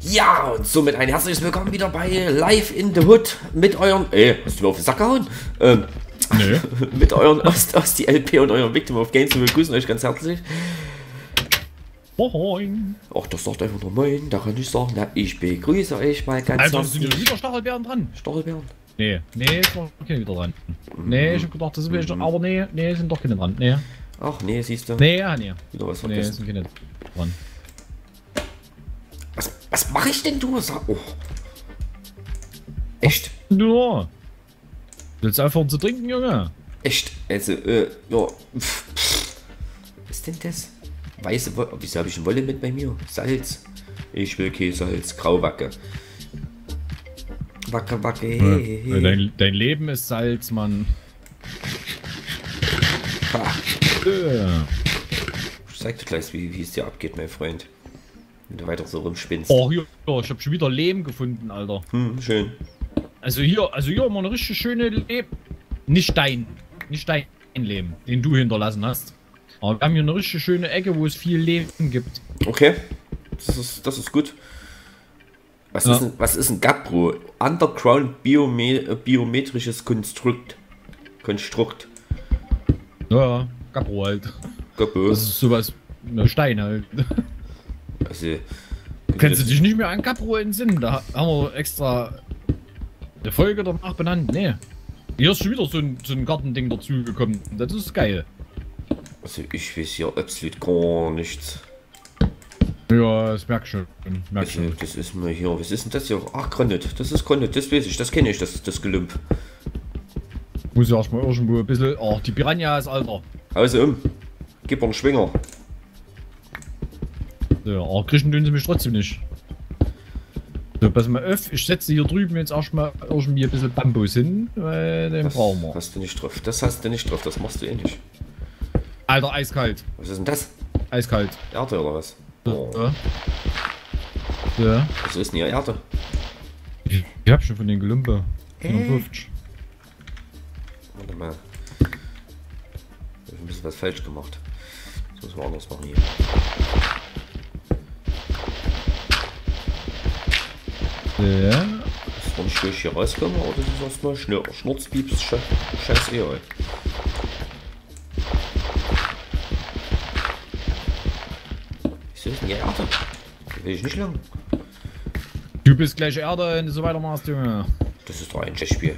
Ja, und somit ein herzliches Willkommen wieder bei Live in the Hood mit euren... hast du mir auf den Sack gehauen? Nö. Mit euren Osti LP und eurem Victim of Games. Wir begrüßen euch ganz herzlich. Moin. Ach, das sagt einfach nur Moin. Da kann ich sagen, na, ich begrüße euch mal ganz Alter, herzlich. sind ja wieder Stachelbeeren dran? Stachelbeeren? Nee, ist noch keine wieder dran. Nee, ich hab gedacht, das sind schon, aber nee, sind doch keine dran. Nee. Ach, nee, siehst du. Nee, ja, nee. Wieder was Nee, vergessen. sind keine dran. Was mache ich denn, du? Oh. Echt? Ja. Willst du aufhören zu trinken, Junge? Echt? Also, ja. Was ist denn das? Weiße Wolle. Wieso habe ich eine Wolle mit bei mir? Salz. Ich will kein Salz. Grauwacke. Wacke, wacke. Dein Leben ist Salz, Mann. Ha. Ich Ich zeig dir gleich, wie es dir abgeht, mein Freund. Wenn du weiter so rumspinnst. Oh, hier, ich hab schon wieder Lehm gefunden, Alter. Schön. Also hier mal eine richtig schöne Lehm. Nicht dein Lehm, den du hinterlassen hast. Aber wir haben hier eine richtig schöne Ecke, wo es viel Lehm gibt. Okay. Das ist gut. Was ist ein Gabbro? Underground biometrisches Konstrukt. Ja, Gabbro halt. Gabbro. Das ist sowas, ein Stein halt. Also, Kannst du dich nicht mehr an Gabbro entsinnen? Da haben wir extra eine Folge danach benannt. Nee. Hier ist schon wieder so ein Gartending dazu gekommen. Das ist geil. Also ich weiß ja absolut gar nichts. Ja, das merk schon. Also, das ist mir hier. Was ist denn das hier? Ach, Granit. Das ist Granit. Das weiß ich. Das kenne ich. Das Gelümp. Muss ja erstmal irgendwo ein bisschen. Oh, die Piranhas, Alter. Also gib einen Schwinger. Ja, aber kriegen tun sie mich trotzdem nicht. So, pass mal auf. Ich setze hier drüben jetzt erstmal irgendwie ein bisschen Bambus hin, weil den brauchen wir. Hast du nicht drauf. Das hast du nicht drauf. Das machst du eh nicht. Alter, eiskalt. Was ist denn das? Eiskalt. Erde oder was? Oh. Ja. Was ist denn hier Erde? Ich hab schon von den Gelümpe. 55. Warte mal. Ich hab ein bisschen was falsch gemacht. Das müssen wir anders machen hier. Ja. Das war nicht durch hier rauskommen, aber das ist erstmal Schnurzpieps scheiß ey. Wieso ist denn hier Erde? Die will ich nicht lang. Du bist gleich Erde, wenn du so weitermachst, Junge. Das ist doch ein Spiel.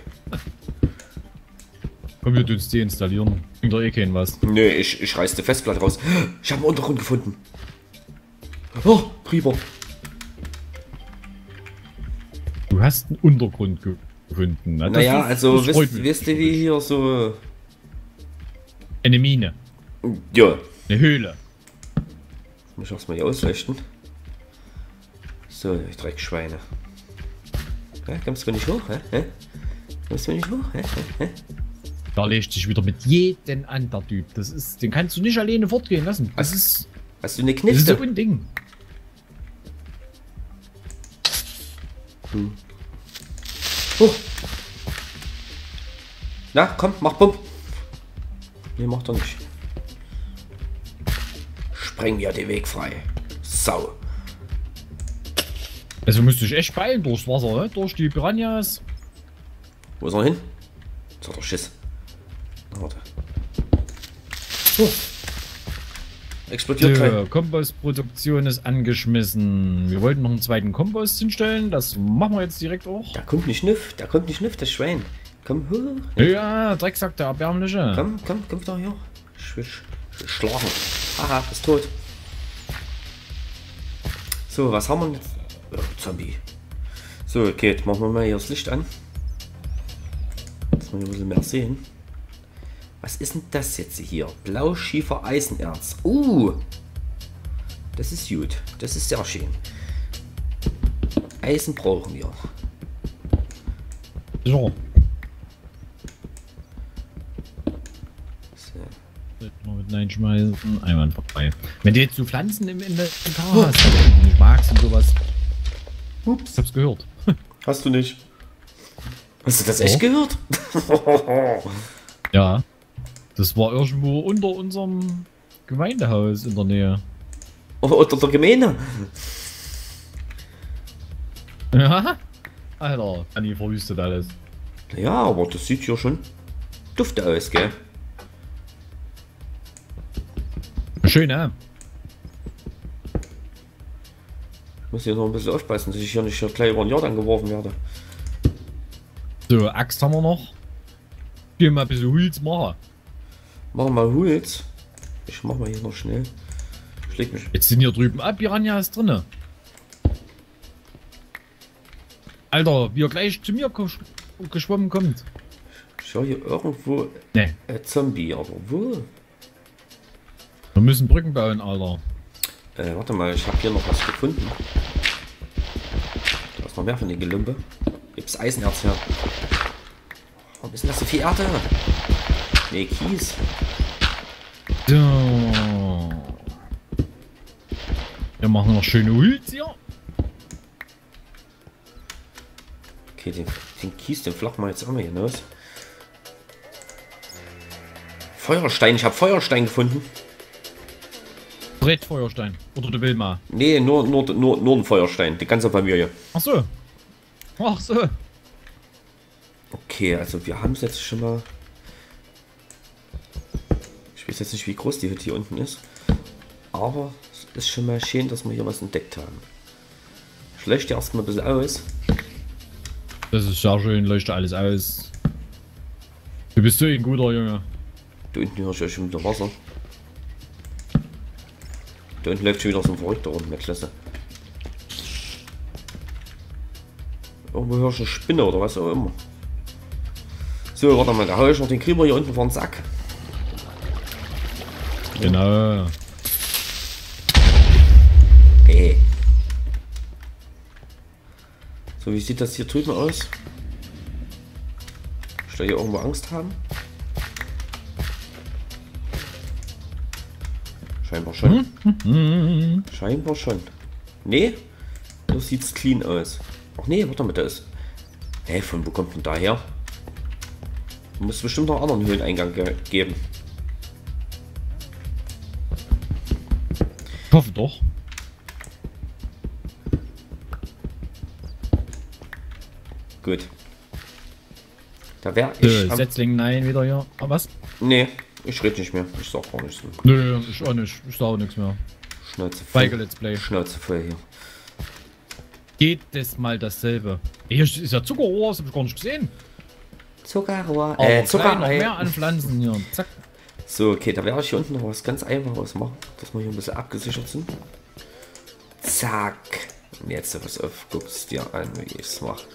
Komm, wir uns deinstallieren. Bringt doch eh keinen was. Nö, ich reiß die Festplatte raus. Ich habe einen Untergrund gefunden. Oh, Creeper. Du hast einen Untergrund gefunden. Ne? Naja, also wisst ihr, wie hier hier so... eine Mine. Ja. Eine Höhle. Das muss ich erstmal hier ausleuchten. So, ich Dreckschweine. Ja, kommst du nicht hoch, hä? Kommst du nicht hoch, hä? Da legt sich wieder mit jedem an, der Typ. Das ist, den kannst du nicht alleine fortgehen lassen. Das ist Hast du eine das Knifte? ist so ein Ding. Na, komm, mach Pump. Nee, macht er nicht. Spreng mir den Weg frei. Sau. Also musst du dich echt beeilen durchs Wasser, ne? Durch die Piranhas. Wo ist er hin? Jetzt hat er Schiss. Na, warte. Explodiert So, Kompostproduktion ist angeschmissen. Wir wollten noch einen zweiten Kompost hinstellen. Das machen wir jetzt direkt auch. Da kommt nicht Schniff, das Schwein. Komm hoch. Ja, Drecksack, der erbärmliche. Komm da hier. Schlagen. Haha, ist tot. So, was haben wir jetzt? Oh, Zombie. So, okay, jetzt machen wir mal hier das Licht an. Dass wir ein bisschen mehr sehen. Was ist denn das jetzt hier? Blauschiefer Eisenerz. Das ist gut. Das ist sehr schön. Eisen brauchen wir. So. So. Mit reinschmeißen. Einmal vorbei. Wenn du jetzt so Pflanzen im Inventar hast, die du nicht magst und sowas. Ups. Ich hab's gehört. Hast du nicht? Hast du das echt gehört? Ja. Das war irgendwo unter unserem Gemeindehaus in der Nähe. Oder der Gemeinde. Ja? Alter, Anni verwüstet alles. Ja, aber das sieht ja schon dufte aus, gell? Schön, ne? Ich muss hier noch ein bisschen aufpassen, dass ich hier nicht gleich über ein Jahr dann geworfen werde. So, Axt haben wir noch. Gehen mal ein bisschen Holz machen. Machen wir mal Holz. Ich mach mal hier noch schnell. Schlägt mich. Jetzt sind hier drüben Piranhas drinne. Alter, wie er gleich zu mir geschwommen kommt. Ich höre hier irgendwo Ne, Zombie, aber wo? wir müssen Brücken bauen, Alter. Warte mal, ich habe hier noch was gefunden. Da ist noch mehr von den Gelumpe. Gibt's Eisenerz her. Warum ist denn das so viel Erde? Ne, Kies. So. Wir machen noch schöne Holz hier. Okay, den Kies, den flachen wir jetzt auch mal hier hinaus. Feuerstein, ich habe Feuerstein gefunden. Brettfeuerstein. Oder der Wilma. Nee, nur ein Feuerstein, die ganze Familie. Ach so. Ach so. Okay, also wir haben es jetzt schon mal. Ich weiß jetzt nicht, wie groß die Hütte hier unten ist. Aber es ist schon mal schön, dass wir hier was entdeckt haben. Ich leuchte erstmal ein bisschen aus. Das ist sehr schön, leuchtet alles aus. Du bist so ein guter Junge. Da unten höre ich ja schon wieder Wasser. Da unten läuft schon wieder so ein Verrückter rum, eine Klasse. Irgendwo höre ich eine Spinne oder was auch immer. So, warte mal, da hau ich noch den Krieger hier unten vor den Sack. Genau. Hey. So, wie sieht das hier drüben aus? Ich da hier irgendwo Angst haben? Scheinbar schon. Scheinbar schon. Nee, so sieht's clean aus. Ach nee, warte mal, da ist. Hey, von wo kommt denn da her? Muss bestimmt noch einen anderen Höhleneingang geben. Ich hoffe doch. Gut. Da wäre ich. Setzling, nein, wieder hier. Ah, was? Nee, ich rede nicht mehr. Ich sag gar nichts mehr. Nö, ich auch nicht. Ich sag auch nichts mehr. Schnauze Feige voll. Let's Play. Schnauze voll hier. Geht das mal dasselbe? Hier ist ja Zuckerrohr, das hab ich gar nicht gesehen. Zuckerrohr. Aber Zucker. noch mehr an Pflanzen hier. Zack. So, okay, da werde ich hier unten noch was ganz Einfaches machen, dass wir hier ein bisschen abgesichert sind. Zack. Und jetzt was auf, guckst dir an, wie ich es mache.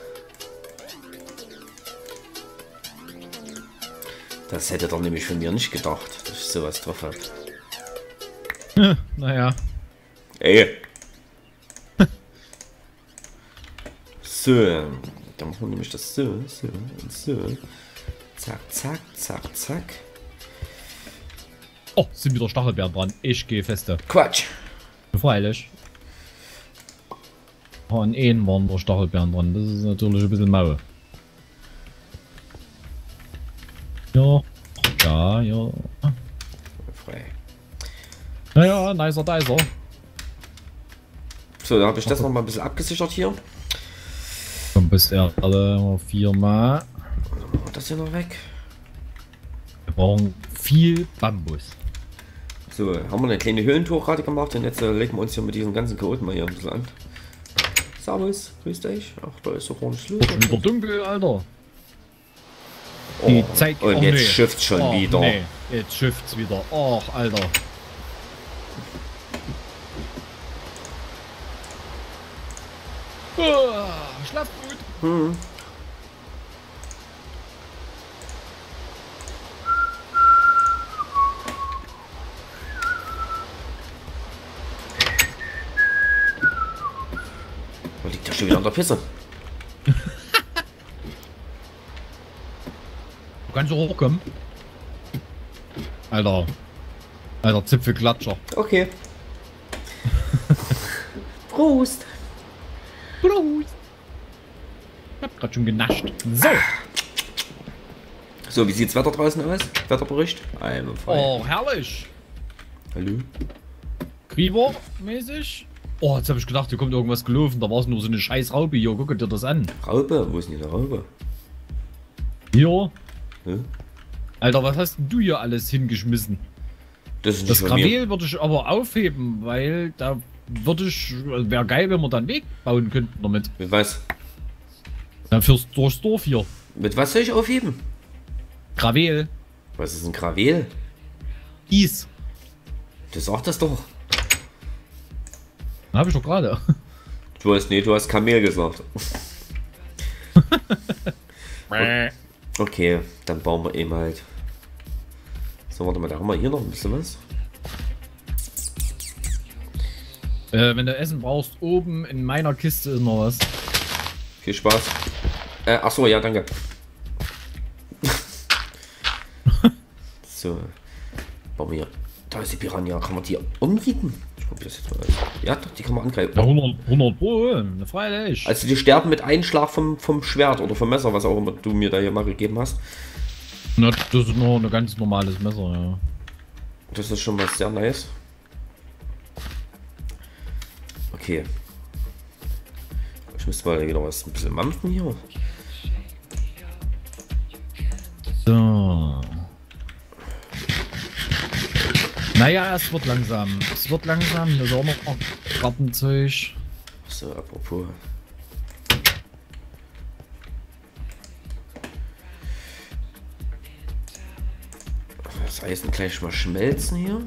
Das hätte er nämlich von mir nicht gedacht, dass ich sowas drauf habe. Naja. Ey. So, dann machen wir nämlich das so, so und so. Zack, zack, zack, zack. Oh, sind wieder Stachelbeeren dran. Ich gehe feste. Quatsch. Freilich. Oh, an einen waren nur Stachelbeeren dran. Das ist natürlich ein bisschen mau. Ja. Ja, ja. Frei. Naja, nicer Dicer. So, da habe ich das noch mal ein bisschen abgesichert hier. Komm, bis er alle 4 Mal. Das hier noch weg. Wir brauchen viel Bambus. So, haben wir eine kleine Höhlentour gerade gemacht und jetzt legen wir uns hier mit diesen ganzen Chaoten mal hier ein bisschen an. Servus, grüß dich. Ach, da ist doch gar nichts los. Schon wieder dunkel, Alter. Oh, Die Zeit. und oh, jetzt nee. schifft's schon Oh, wieder. Nee, jetzt schifft's wieder. Och, Alter. Schlaf gut. Hm. Wo liegt der schon wieder an der Pisse? Du kannst so hochkommen. Alter. Alter, Zipfelklatscher. Okay. Prost. Prost. Ich hab grad schon genascht. So. So, wie sieht's Wetter draußen aus? Wetterbericht? Einwandfrei. Oh, herrlich. Hallo? Grieber mäßig. Oh, jetzt habe ich gedacht, hier kommt irgendwas gelaufen. Da war es nur so eine scheiß Raupe hier. Guck dir das an. Raupe? Wo ist denn die Raupe? Hier. Hm? Alter, was hast denn du hier alles hingeschmissen? Das ist nicht Das von mir. Gravel würde ich aber aufheben, weil da wäre geil, wenn wir da einen Weg bauen könnten damit. Mit was? Dann durchs Dorf hier. Mit was soll ich aufheben? Gravel. Was ist ein Gravel? Kies. Du sagst das doch. Habe ich doch gerade. Du hast Kamel gesagt. Okay, dann bauen wir eben halt. So, warte mal, da haben wir hier noch ein bisschen was. Wenn du Essen brauchst, oben in meiner Kiste ist noch was. Viel Spaß. Achso, ja, danke. So, bauen wir hier. Da ist die Piranha. Kann man die umbieten? Ich probiere das jetzt mal aus. Ja, doch, die kann man angreifen. Ja, 100 Pro, freilich. Also die sterben mit einem Schlag vom Schwert oder vom Messer, was auch immer du mir da hier mal gegeben hast. Na, das ist nur ein ganz normales Messer, ja. Das ist schon mal sehr nice. Okay. Ich müsste mal wieder was ein bisschen mampfen hier. So. Naja, es wird langsam. Es wird langsam. Hier ist auch noch Gartenzeug. So, apropos. Das Eisen gleich mal schmelzen hier.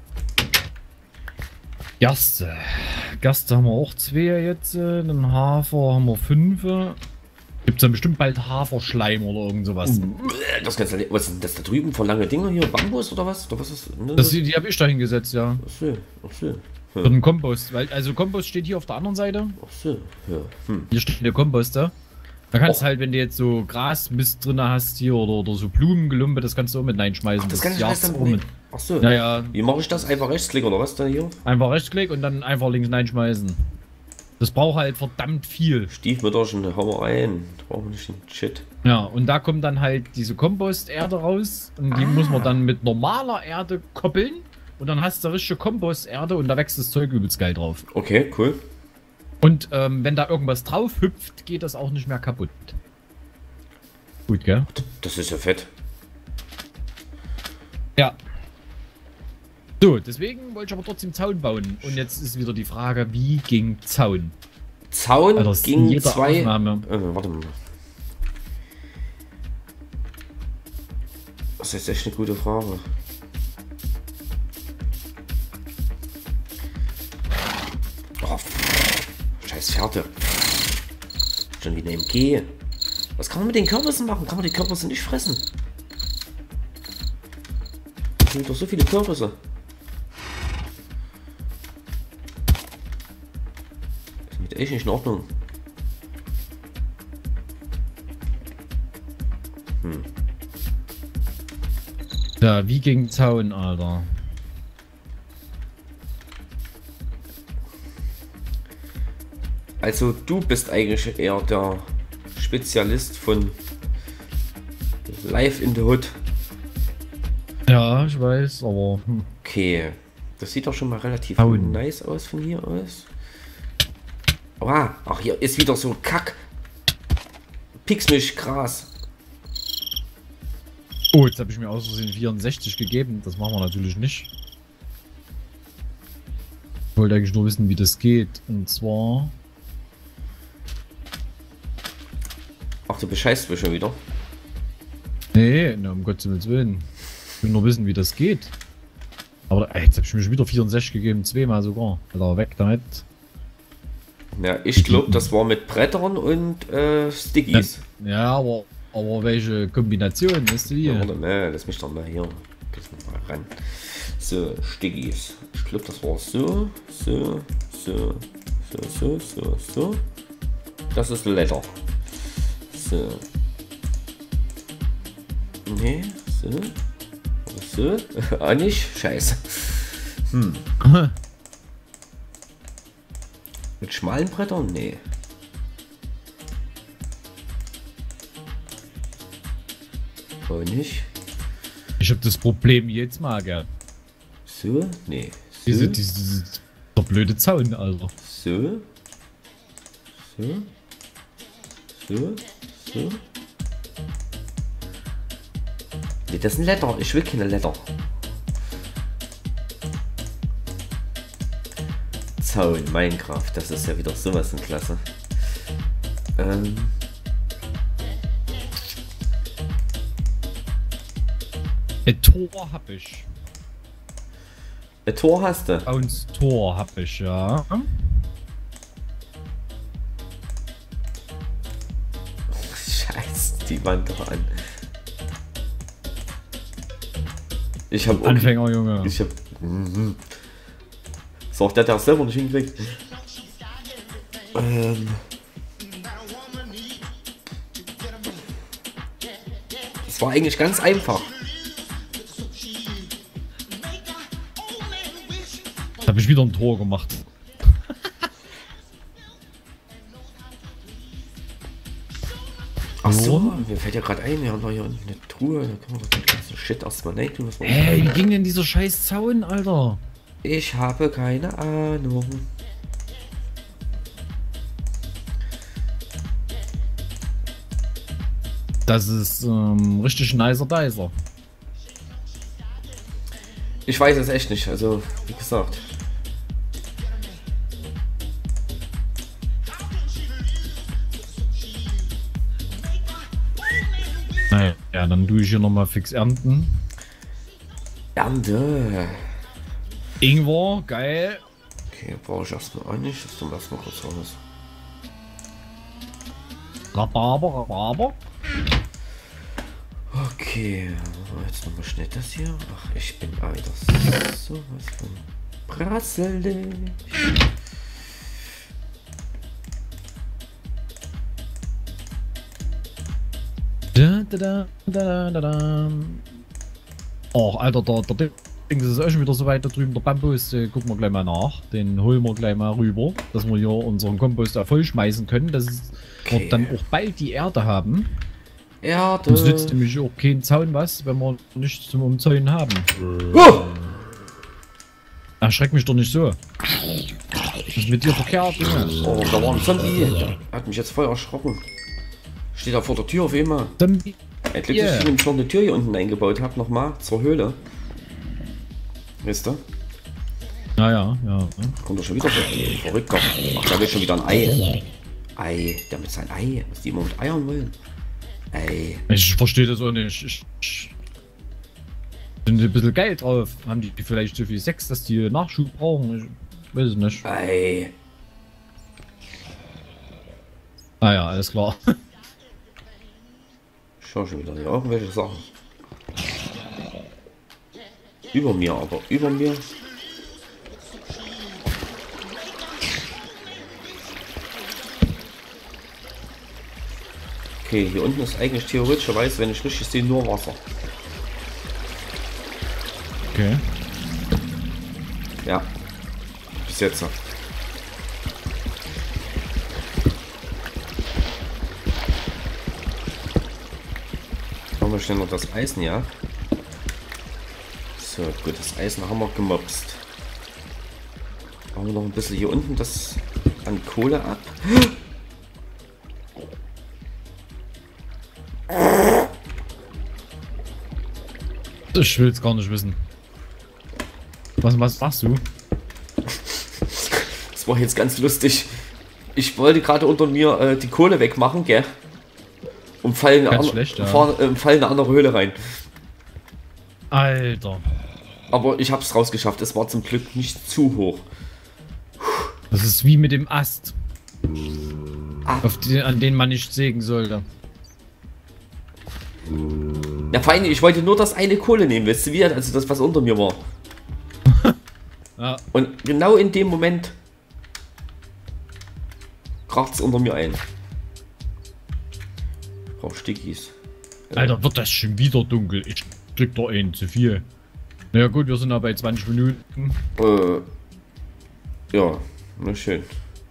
Gerste. Gerste haben wir auch 2 jetzt. Den Hafer haben wir 5. Gibt es dann bestimmt bald Haferschleim oder irgend sowas. Das kannst du, was ist denn das da drüben für lange Dinger hier? Bambus oder was? Oder was ist ne? Die habe ich da hingesetzt, ja. Ach so, ach so. Für den Kompost. Weil, also Kompost steht hier auf der anderen Seite. Ach so, ja. Hier steht der Komposter. Da kannst du halt, wenn du jetzt so Grasmist drin hast hier oder so Blumengelumpe, das kannst du auch mit reinschmeißen. Das kann ich jagst dann auch mit. Ach so. Ja. Wie mache ich das? Einfach Rechtsklick oder was da hier? Einfach Rechtsklick und dann einfach links reinschmeißen. Das braucht halt verdammt viel. Stiefmütterchen, hau mal rein. Da brauchen wir nicht den Shit. Ja, und da kommt dann halt diese Komposterde raus und die muss man dann mit normaler Erde koppeln und dann hast du richtige Komposterde und da wächst das Zeug übelst geil drauf. Okay, cool. Und wenn da irgendwas drauf hüpft, geht das auch nicht mehr kaputt. Gut, gell? Das ist ja fett. Ja. So, deswegen wollte ich aber trotzdem Zaun bauen. Und jetzt ist wieder die Frage, wie ging Zaun? Zaun Also ging 2. Aufnahme. Warte mal. Das ist echt eine gute Frage. Oh, scheiß Pferde. Schon wieder im G. Was kann man mit den Kürbissen machen? Kann man die Kürbisse nicht fressen? Es sind doch so viele Kürbisse. Das ist mit echt nicht in Ordnung. Ja, wie ging Zaun, Alter? Also du bist eigentlich eher der Spezialist von Live in the Hood. Ja, ich weiß, aber... Okay, das sieht doch schon mal relativ Zaun. nice aus von hier aus. Ah, ach, hier ist wieder so Kack. Pixmisch-Gras. Oh, jetzt habe ich mir aus Versehen 64 gegeben. Das machen wir natürlich nicht. Ich wollte eigentlich nur wissen, wie das geht. Und zwar... Ach, du bescheißt mich schon wieder. Nee, na, um Gottes Willen. Ich will nur wissen, wie das geht. Aber ey, jetzt habe ich mir schon wieder 64 gegeben. 2-mal sogar. Alter, weg damit. Ja, ich glaube, das war mit Brettern und Stickies. Ja, aber welche Kombination ist die? Ja, warte mal, lass mich doch mal hier. Lass mich mal ran. So, Stickies. Ich glaube, das war so. Das ist Letter. So. Nee, so. Ah, nicht? Scheiße. Mit schmalen Brettern? Nee. Oh, nicht? Ich habe das Problem jetzt mal, gell. So? Nee. So? Der blöde Zaun, Alter. So. So. So. So. Nee, das sind Letter. Ich will keine Letter. Zaun, Minecraft. Das ist ja wieder sowas in Klasse. Ein Tor hab ich. Ein Tor hast du? Uns Tor hab ich, ja. Scheiß die Wand doch an. Ich hab Anfänger, Junge. Ich hab. So, der hat selber nicht hinkriegt. Das war eigentlich ganz einfach. Da hab ich wieder ein Tor gemacht. Ach so, mir fällt ja gerade ein, wir haben da hier unten eine Truhe, da kann man doch den ganzen Shit erstmal rein tun. Hey, wie ging denn dieser scheiß Zaun, Alter? Ich habe keine Ahnung. Das ist richtig nicer Dicer. Ich weiß es echt nicht, also wie gesagt. Naja, ja, dann tue ich hier nochmal fix ernten. Ernte. Ingwer, geil. Okay, brauche ich erstmal auch nicht, das tun wir erstmal kurz aus. Rhabarber. Okay, jetzt nochmal schnell das hier. Ach, ich bin Alter. Sowas von brasselig. Oh, Alter, der Ding ist auch schon wieder so weit da drüben. Der Bambus, gucken wir gleich mal nach. Den holen wir gleich mal rüber, dass wir hier unseren Kompost da voll schmeißen können. Dass wir dann auch bald die Erde haben. Erde. Uns nützt nämlich auch kein Zaun was, wenn wir nichts zum Umzäunen haben. Erschreck mich doch nicht so. Was ist mit dir verkehrt, Junge? Oh, da war ein Zombie. Der hat mich jetzt voll erschrocken. Steht da vor der Tür auf einmal. Zombie. Ein Glück, dass ich nämlich noch eine Tür hier unten eingebaut habe, nochmal zur Höhle. Wisst ihr? Ja. Kommt doch schon wieder verrückter. Ach, da will schon wieder ein Ei. Ei, der mit sein Ei. Was die immer mit Eiern wollen. Ei. Ich verstehe das auch nicht. Sind ein bisschen geil drauf. Haben die vielleicht so viel Sex, dass die Nachschub brauchen? Ich weiß es nicht. Ei. Ah ja, alles klar. Ich schau schon wieder hier irgendwelche Sachen. Über mir, aber über mir. Okay, hier unten ist eigentlich theoretischerweise, wenn ich richtig sehe, nur Wasser. Okay. Ja. Bis jetzt. Machen wir schnell noch das Eisen, ja? So, gut, das Eisen haben wir gemobst. Machen wir noch ein bisschen hier unten das an Kohle ab. Ich will es gar nicht wissen. Was machst du? Das war jetzt ganz lustig. Ich wollte gerade unter mir die Kohle wegmachen, gell? Und fallen in eine andere Höhle rein. Alter. Aber ich habe es rausgeschafft. Es war zum Glück nicht zu hoch. Das ist wie mit dem Ast. Ah. An den man nicht sägen sollte. Ja, fein, ich wollte nur das eine Kohle nehmen, weißt du wie? Also das, was unter mir war. Ja. Und genau in dem Moment kracht es unter mir ein. Ich brauche Stickies. Alter, wird das schon wieder dunkel? Ich drück da einen zu viel. Naja gut, wir sind ja bei 20 Minuten. Ja, na schön.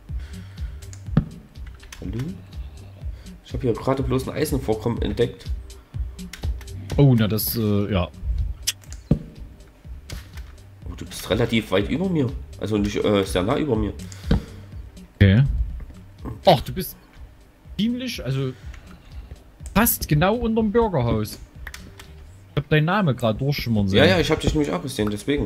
Hallo? Ich habe hier gerade bloß ein Eisenvorkommen entdeckt. Oh, na das, ja. Oh, du bist relativ weit über mir. Also nicht sehr nah über mir. Okay. Ach, du bist ziemlich, also fast genau unterm Bürgerhaus. Ich hab deinen Namen gerade durchschimmern sehen. Ja, ja, ich habe dich nämlich auch gesehen, deswegen.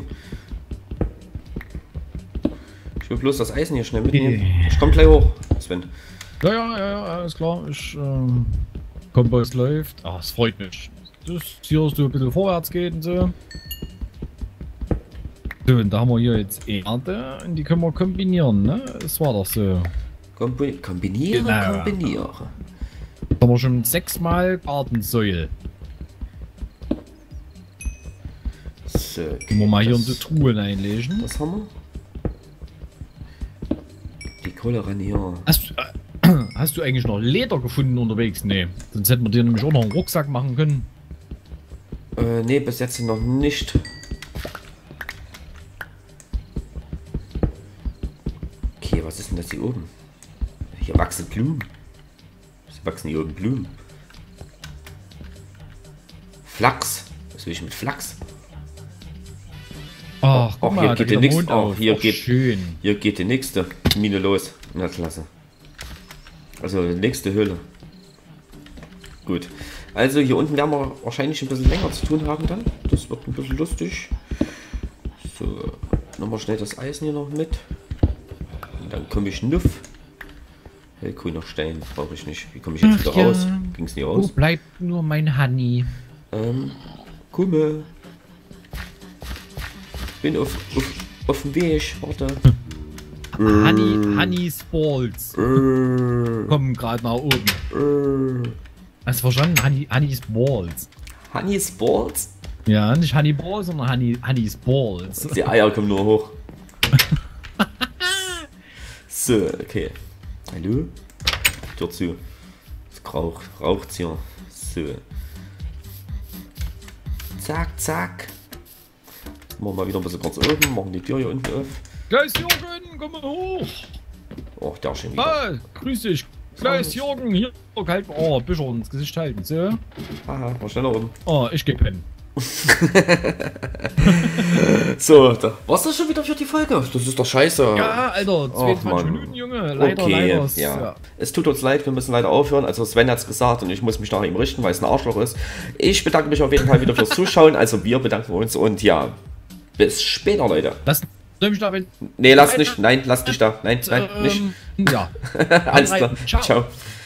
Ich will bloß das Eisen hier schnell mitnehmen. Ich komm gleich hoch, Sven. Ja, alles klar. Kompass läuft. Ach, es freut mich. Das hier ist so ein bisschen vorwärts geht und so. So, und da haben wir hier jetzt Erde und die können wir kombinieren, ne? Das war doch so. Kombinieren, Genau. kombinieren. Da haben wir schon 6-mal Gartensäule. So, Können wir mal hier in die Truhen einlegen. Das haben wir. Die Kohle ran hier. Hast du eigentlich noch Leder gefunden unterwegs? Nee. Sonst hätten wir dir nämlich auch noch einen Rucksack machen können. Nee, bis jetzt noch nicht. Okay, was ist denn das hier oben? Hier wachsen Blumen. Es wachsen hier oben Blumen. Flachs. Was will ich mit Flachs? Ach, guck Ach, mal, hier da geht der der nächste. Mond Oh, auf. hier Ach, geht. schön. Hier geht die nächste Mine los. Na klasse. Also die nächste Höhle. Gut. Also hier unten werden wir wahrscheinlich ein bisschen länger zu tun haben dann. Das wird ein bisschen lustig. So, nochmal schnell das Eisen hier noch mit. Und dann komme ich nuff. Hellgrüner Stein brauche ich nicht. Wie komme ich jetzt wieder raus? Ging es nie Wo raus? bleibt nur mein Honey? Kumme. Bin auf dem Weg. Warte. Honey's Balls kommen gerade nach oben. Hast du verstanden? Honey's Balls. Honey's Balls? Ja, nicht Honey Balls, sondern Honey's Balls. Die Eier kommen nur hoch. So, okay. Hallo? Tür zu. Es raucht hier. So. Zack, zack. Machen wir mal wieder ein bisschen kurz oben. Machen die Tür hier unten auf. Gleis Jürgen, komm mal hoch. Oh, der schon wieder. Ah, grüß dich. Gleis Jürgen, hier. Halt, oh, Bücher ins Gesicht halten. So. Aha, mal schneller oben. Oh, ich geh pennen. So, da war's das schon wieder für die Folge. Das ist doch scheiße. Ja, Alter, 22 Mann. Minuten, Junge. Leider, Okay, leider. ja. Es tut uns leid, wir müssen leider aufhören. Also Sven hat's gesagt und ich muss mich nach ihm richten, weil es ein Arschloch ist. Ich bedanke mich auf jeden Fall wieder fürs Zuschauen. Also wir bedanken uns und ja, bis später, Leute. Soll ich mich da wenn. Nee, lass nicht. Nein, lass dich da. Nein, nicht. Ja. Alles klar. Ciao. Ciao.